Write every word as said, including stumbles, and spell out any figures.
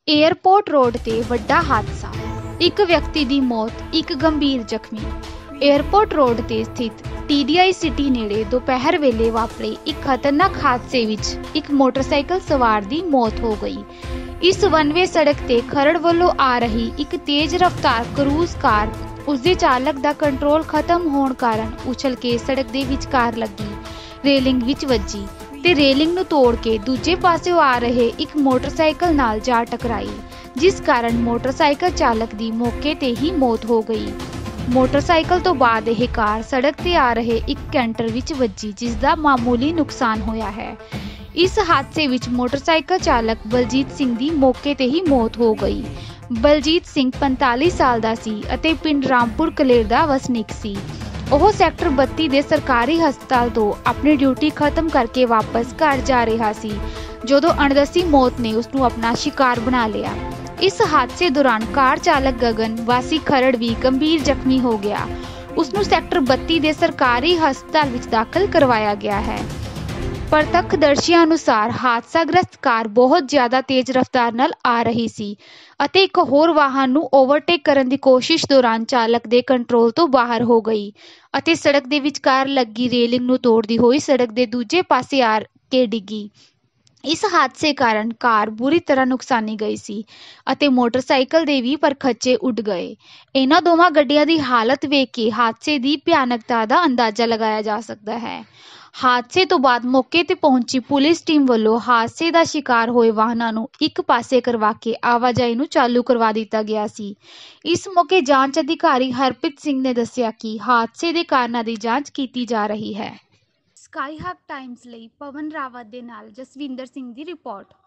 Airport road ਤੇ ਵੱਡਾ ਹਾਦਸਾ, ਇੱਕ ਵਿਅਕਤੀ ਦੀ ਮੌਤ, ਇੱਕ ਗੰਭੀਰ ਜ਼ਖਮੀ। ਏਅਰਪੋਰਟ ਰੋਡ ਤੇ ਸਥਿਤ ਟੀ ਡੀ ਆਈ ਸਿਟੀ ਨੇੜੇ ਦੁਪਹਿਰ ਵੇਲੇ ਵਾਪਰੇ ਇੱਕ ਖਤਰਨਾਕ ਹਾਦਸੇ ਵਿੱਚ ਇੱਕ ਮੋਟਰਸਾਈਕਲ ਸਵਾਰ ਦੀ ਮੌਤ ਹੋ ਗਈ। ਇਸ ਵਨਵੇ ਸੜਕ ਤੇ ਖਰੜ ਵੱਲੋਂ ਆ ਰਹੀ ਇੱਕ ਤੇਜ਼ ਰਫ਼ਤਾਰ ਕਰੂਜ਼ ਕਾਰ ਉਸਦੇ ਚਾਲਕ ਦਾ ਕੰਟਰੋਲ ਖਤਮ ਹੋਣ ਕਾਰਨ ਉਛਲ ਕੇ ਸੜਕ ਦੇ ਵਿਚਕਾਰ ਲੱਗੀ ਰੇਲਿੰਗ ਵਿੱਚ ਵੱਜੀ ਤੇ ਰੇਲਿੰਗ ਨੂੰ ਤੋੜ ਕੇ ਦੂਜੇ ਪਾਸਿਓਂ ਆ ਰਹੇ ਇੱਕ ਮੋਟਰਸਾਈਕਲ ਨਾਲ ਜਾ ਟਕਰਾਈ, ਜਿਸ ਕਾਰਨ ਮੋਟਰਸਾਈਕਲ ਚਾਲਕ ਦੀ ਮੌਕੇ ਤੇ ਹੀ ਮੌਤ ਹੋ ਗਈ। ਮੋਟਰਸਾਈਕਲ ਤੋਂ ਬਾਅਦ ਇਹ ਕਾਰ ਸੜਕ ਤੇ ਆ ਰਹੇ ਇੱਕ ਕੈਂਟਰ ਵਿੱਚ ਵੱਜੀ, ਜਿਸ ਦਾ ਮਾਮੂਲੀ ਨੁਕਸਾਨ ਹੋਇਆ ਹੈ। ਇਸ ਹਾਦਸੇ ਵਿੱਚ ਮੋਟਰਸਾਈਕਲ ਚਾਲਕ ਬਲਜੀਤ ਸਿੰਘ ਦੀ ਮੌਕੇ ਤੇ ਹੀ ਮੌਤ ਹੋ ਗਈ। ਬਲਜੀਤ ਸਿੰਘ ਪੰਤਾਲੀ ਸਾਲ ਦਾ ਸੀ ਅਤੇ ਪਿੰਡ ਰਾਮਪੁਰ ਕਲੇਰ ਦਾ ਵਸਨੀਕ ਸੀ। ਉਹ ਸੈਕਟਰ ਬੱਤੀ ਦੇ ਸਰਕਾਰੀ ਹਸਪਤਾਲ ਤੋਂ ਆਪਣੀ ਡਿਊਟੀ ਖਤਮ ਕਰਕੇ ਵਾਪਸ ਘਰ ਜਾ ਰਿਹਾ ਸੀ, ਜਦੋਂ ਅਣਦੱਸੀ ਮੌਤ ਨੇ ਉਸ ਨੂੰ ਆਪਣਾ ਸ਼ਿਕਾਰ ਬਣਾ ਲਿਆ। ਇਸ ਹਾਦਸੇ ਦੌਰਾਨ ਕਾਰ ਚਾਲਕ ਗਗਨ ਵਾਸੀ ਖਰੜ ਵੀ ਗੰਭੀਰ ਜ਼ਖਮੀ ਹੋ ਗਿਆ। ਉਸ ਨੂੰ ਸੈਕਟਰ ਬੱਤੀ ਦੇ ਸਰਕਾਰੀ ਹਸਪਤਾਲ ਵਿੱਚ ਦਾਖਲ ਕਰਵਾਇਆ ਗਿਆ ਹੈ। ਪ੍ਰਤੱਖਦਰਸ਼ੀਆਂ ਅਨੁਸਾਰ ਹਾਦਸਾਗ੍ਰਸਤ ਕਾਰ ਬਹੁਤ ਜ਼ਿਆਦਾ ਤੇਜ਼ ਰਫ਼ਤਾਰ ਨਾਲ ਆ ਰਹੀ ਸੀ ਅਤੇ ਇੱਕ ਹੋਰ ਵਾਹਨ ਨੂੰ ਓਵਰਟੇਕ ਕਰਨ ਦੀ ਕੋਸ਼ਿਸ਼ ਦੌਰਾਨ ਚਾਲਕ ਦੇ ਕੰਟਰੋਲ ਤੋਂ ਬਾਹਰ ਹੋ ਗਈ ਅਤੇ ਸੜਕ ਦੇ ਵਿਚਕਾਰ ਲੱਗੀ ਰੇਲਿੰਗ ਨੂੰ ਤੋੜਦੀ ਹੋਈ ਸੜਕ ਦੇ ਦੂਜੇ ਪਾਸੇ ਆ ਕੇ ਡਿੱਗੀ। ਇਸ ਹਾਦਸੇ ਕਾਰਨ ਕਾਰ ਬੁਰੀ ਤਰ੍ਹਾਂ ਨੁਕਸਾਨੀ ਗਈ ਸੀ ਅਤੇ ਮੋਟਰਸਾਈਕਲ ਦੇ ਵੀ ਪਰਖੱਚੇ ਉੱਡ ਗਏ। ਇਹਨਾਂ ਦੋਵਾਂ ਗੱਡੀਆਂ ਦੀ ਹਾਲਤ ਵੇਖ ਕੇ ਹਾਦਸੇ ਦੀ ਭਿਆਨਕਤਾ ਦਾ ਅੰਦਾਜ਼ਾ ਲਗਾਇਆ ਜਾ ਸਕਦਾ ਹੈ। ਹਾਦਸੇ ਤੋਂ ਬਾਅਦ ਮੌਕੇ ਤੇ ਪਹੁੰਚੀ ਪੁਲਿਸ ਟੀਮ ਵੱਲੋਂ ਹਾਦਸੇ ਦਾ ਸ਼ਿਕਾਰ ਹੋਏ ਵਾਹਨਾਂ ਨੂੰ ਇੱਕ ਪਾਸੇ ਕਰਵਾ ਕੇ ਆਵਾਜਾਈ ਨੂੰ ਚਾਲੂ ਕਰਵਾ ਦਿੱਤਾ ਗਿਆ ਸੀ। ਇਸ ਮੌਕੇ ਜਾਂਚ ਅਧਿਕਾਰੀ ਹਰਪ੍ਰੀਤ ਸਿੰਘ ਨੇ ਦੱਸਿਆ ਕਿ ਹਾਦਸੇ ਦੇ ਕਾਰਨਾਂ ਦੀ ਜਾਂਚ ਕੀਤੀ ਜਾ ਰਹੀ ਹੈ। ਸਕਾਈ ਹੱਬ ਟਾਈਮਜ਼ ਲਈ ਪਵਨ ਰਾਵਤ ਦੇ ਨਾਲ ਜਸਵਿੰਦਰ ਸਿੰਘ ਦੀ ਰਿਪੋਰਟ।